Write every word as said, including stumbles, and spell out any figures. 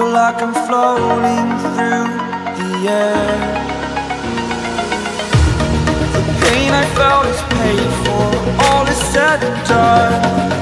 feel like I'm floating through the air. The pain I felt is paid for, all is said and done.